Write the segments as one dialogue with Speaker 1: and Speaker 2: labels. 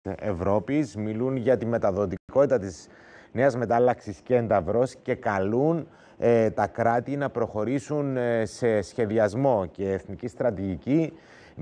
Speaker 1: Ευρώπης μιλούν για τη μεταδοτικότητα της νέας μετάλλαξης Κένταβρος και καλούν τα κράτη να προχωρήσουν σε σχεδιασμό και εθνική στρατηγική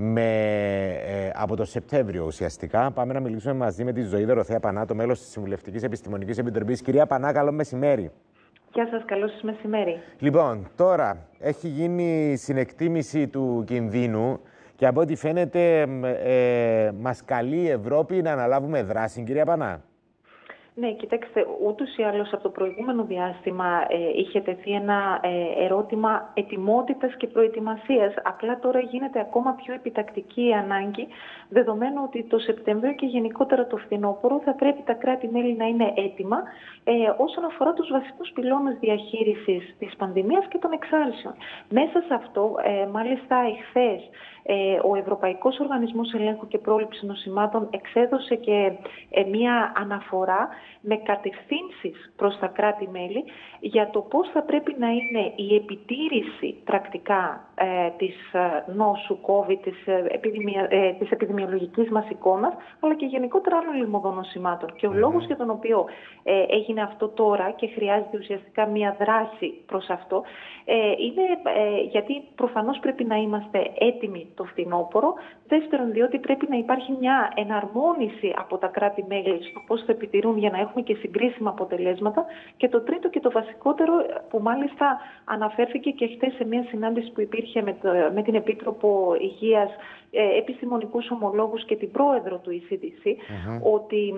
Speaker 1: από το Σεπτέμβριο ουσιαστικά. Πάμε να μιλήσουμε μαζί με τη Ζωή Δωροθέα Πανά, το μέλος της Συμβουλευτικής Επιστημονικής Επιτροπής. Κυρία Πανά, καλό μεσημέρι.
Speaker 2: Γεια σας, καλό σας μεσημέρι.
Speaker 1: Λοιπόν, τώρα έχει γίνει συνεκτίμηση του κινδύνου και από ό,τι φαίνεται μας καλεί η Ευρώπη να αναλάβουμε δράση, κυρία Πανά.
Speaker 2: Ναι, κοιτάξτε, ούτως ή άλλως από το προηγούμενο διάστημα είχε τεθεί ένα ερώτημα ετοιμότητας και προετοιμασίας. Απλά τώρα γίνεται ακόμα πιο επιτακτική η ανάγκη, δεδομένου ότι το Σεπτέμβριο και γενικότερα το φθινόπωρο θα πρέπει τα κράτη-μέλη να είναι έτοιμα όσον αφορά τους βασικούς πυλώνες διαχείρισης της πανδημίας και των εξάρσεων. Μέσα σε αυτό, μάλιστα εχθές, ο Ευρωπαϊκός Οργανισμός Ελέγχου και Πρόληψης Νοσημάτων εξέδωσε και μία αναφορά με κατευθύνσεις προς τα κράτη-μέλη για το πώς θα πρέπει να είναι η επιτήρηση πρακτικά της νόσου COVID, της επιδημιολογικής μας εικόνας, αλλά και γενικότερα άλλων λοιμωδονοσημάτων. Και ο λόγος για τον οποίο έγινε αυτό τώρα και χρειάζεται ουσιαστικά μία δράση προς αυτό, είναι γιατί προφανώς πρέπει να είμαστε έτοιμοι το φθινόπωρο. Δεύτερον, διότι πρέπει να υπάρχει μια εναρμόνιση από τα κράτη-μέλη στο πώς θα επιτηρούν για να έχουμε και συγκρίσιμα αποτελέσματα. Και το τρίτο και το βασικότερο, που μάλιστα αναφέρθηκε και χτες σε μια συνάντηση που υπήρχε με την Επίτροπο Υγείας, επιστημονικούς ομολόγους και την πρόεδρο του ECDC, ότι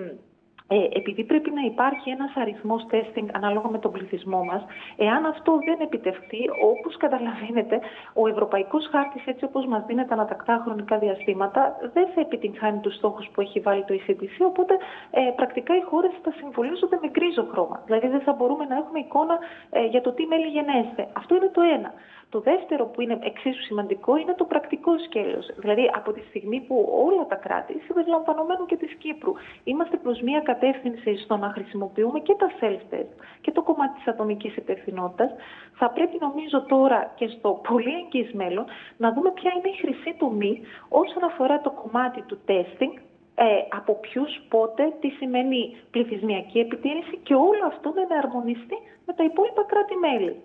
Speaker 2: επειδή πρέπει να υπάρχει ένας αριθμός testing ανάλογα με τον πληθυσμό μας, εάν αυτό δεν επιτευχθεί, όπως καταλαβαίνετε, ο Ευρωπαϊκός Χάρτης, έτσι όπως μας δίνεται ανατακτά χρονικά διαστήματα, δεν θα επιτυγχάνει τους στόχους που έχει βάλει το ECDC, οπότε πρακτικά οι χώρες θα συμβολίζονται με γκρίζο χρώμα. Δηλαδή δεν θα μπορούμε να έχουμε εικόνα για το τι μέλη γενέστε. Αυτό είναι το ένα. Το δεύτερο, που είναι εξίσου σημαντικό, είναι το πρακτικό σκέλος. Δηλαδή, από τη στιγμή που όλα τα κράτη, συμπεριλαμβανομένου και της Κύπρου, είμαστε προς μια κατεύθυνση στο να χρησιμοποιούμε και τα self-test και το κομμάτι της ατομικής υπευθυνότητας, θα πρέπει, νομίζω, τώρα και στο πολύ εγγύς μέλλον να δούμε ποια είναι η χρυσή τομή όσον αφορά το κομμάτι του testing. Από ποιους, πότε, τι σημαίνει πληθυσμιακή επιτήρηση και όλο αυτό να εναρμονιστεί με τα υπόλοιπα κράτη-μέλη.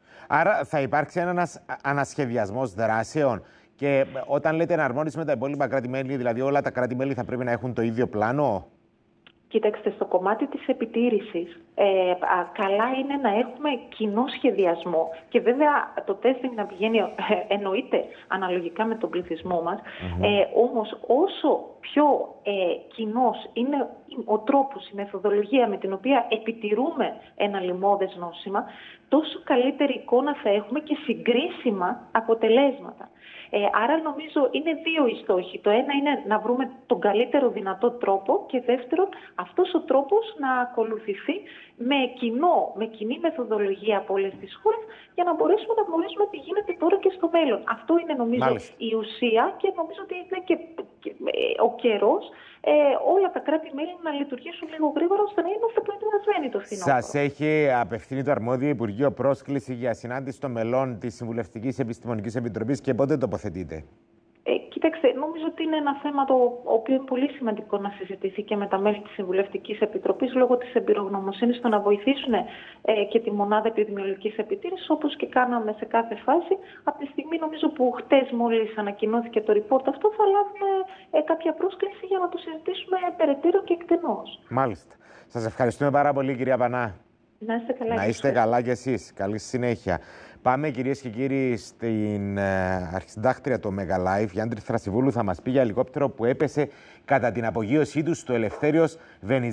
Speaker 1: Άρα θα υπάρξει ένας ανασχεδιασμός δράσεων και όταν λέτε εναρμόνιση με τα υπόλοιπα κράτη-μέλη, δηλαδή όλα τα κράτη-μέλη θα πρέπει να έχουν το ίδιο πλάνο?
Speaker 2: Κοιτάξτε, στο κομμάτι της επιτήρησης, καλά είναι να έχουμε κοινό σχεδιασμό και βέβαια το testing να πηγαίνει εννοείται αναλογικά με τον πληθυσμό μας, όμως όσο πιο κοινός είναι ο τρόπος, η μεθοδολογία με την οποία επιτηρούμε ένα λοιμώδες νόσημα, τόσο καλύτερη εικόνα θα έχουμε και συγκρίσιμα αποτελέσματα. Άρα νομίζω είναι δύο οι στόχοι. Το ένα είναι να βρούμε τον καλύτερο δυνατό τρόπο και δεύτερον αυτός ο τρόπος να ακολουθηθεί με κοινή μεθοδολογία από όλες τις χώρες για να μπορέσουμε να γνωρίσουμε τι γίνεται τώρα και στο μέλλον. Αυτό είναι νομίζω η ουσία και νομίζω ότι είναι και ο καιρός όλα τα κράτη-μέλη να λειτουργήσουν λίγο γρήγορα ώστε να είμαστε προετοιμασμένοι το φθινόπωρο.
Speaker 1: Σας έχει απευθύνει το αρμόδιο Υπουργείο πρόσκληση για συνάντηση των μελών της Συμβουλευτικής Επιστημονικής Επιτροπής και πότε τοποθετείτε?
Speaker 2: Κοίταξτε, νομίζω ότι είναι ένα θέμα το οποίο είναι πολύ σημαντικό να συζητηθεί και με τα μέλη της Συμβουλευτικής Επιτροπής λόγω της εμπειρογνωμοσύνης στο να βοηθήσουν και τη μονάδα επιδημιολογικής επιτήρησης, όπως και κάναμε σε κάθε φάση. Από τη στιγμή νομίζω που χτες μόλις ανακοινώθηκε το report αυτό, θα λάβουμε κάποια πρόσκληση για να το συζητήσουμε περαιτέρω και εκτενώς.
Speaker 1: Μάλιστα. Σας ευχαριστούμε πάρα πολύ, κυρία Πανά.
Speaker 2: Να είστε καλά.
Speaker 1: Να είστε καλά κι εσείς. Καλή συνέχεια. Πάμε, κυρίες και κύριοι, στην αρχισυντάκτρια του Mega Live. Η Άντρη Θρασιβούλου θα μας πει για ελικόπτερο που έπεσε κατά την απογείωσή του στο Ελευθέριος Βενιζέλος.